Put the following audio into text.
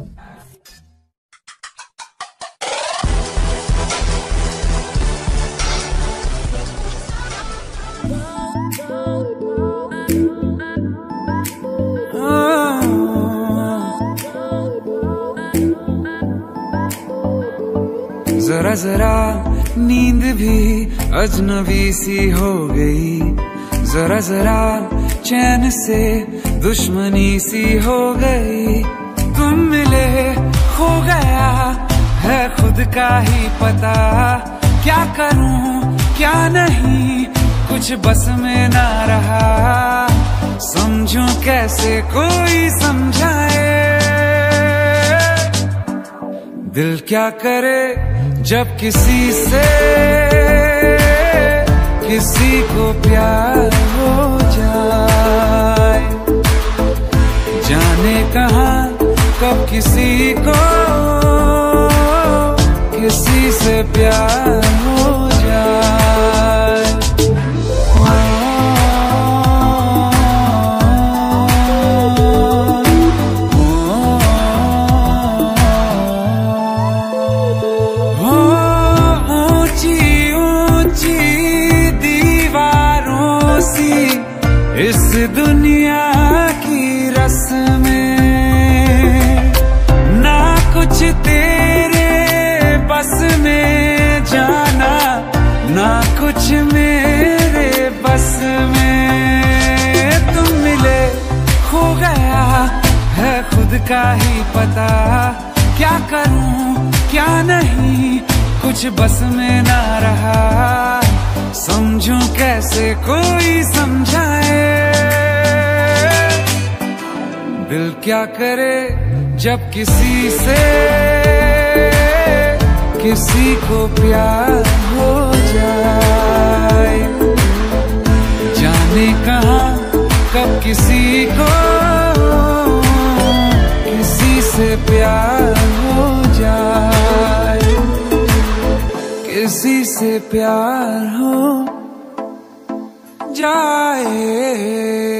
जरा जरा नींद भी अजनबी सी हो गई, जरा जरा चैन से दुश्मनी सी हो गई। तुम मिले हो गया है खुद का ही पता, क्या करूं क्या नहीं कुछ बस में ना रहा। समझूं कैसे कोई समझाए, दिल क्या करे जब किसी से किसी को प्यार हो जाए। जाने कहाँ कब किसी को किसी से प्यार हो जाए। इस दुनिया की रस्में ना कुछ तेरे बस में जाना, ना कुछ मेरे बस में। तुम मिले हो गया है खुद का ही पता, क्या करूं क्या नहीं कुछ बस में ना रहा। समझूं कैसे कोई समझाए, दिल क्या करे जब किसी से किसी को प्यार हो जाए। जाने कहाँ कब किसी को किसी से प्यार हो जाए, किसी से प्यार हो जाए।